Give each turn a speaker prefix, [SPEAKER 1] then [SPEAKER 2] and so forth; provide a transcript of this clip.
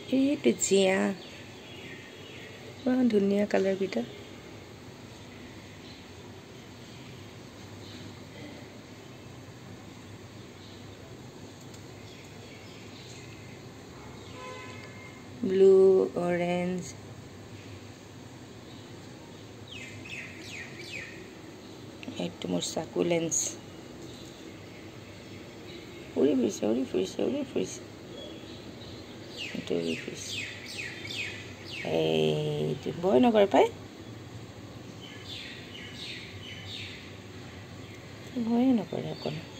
[SPEAKER 1] এইটো জিয়া ইমান ধুনীয়া কালাৰকেইটা ব্লু অৰেঞ্জ এইটো মোৰ সাকুলেন্স উৰি ফুৰিছে এইটো উৰি ফুৰিছে এইটো ভয় নকৰে পাই ভয়ে নকৰে অকণ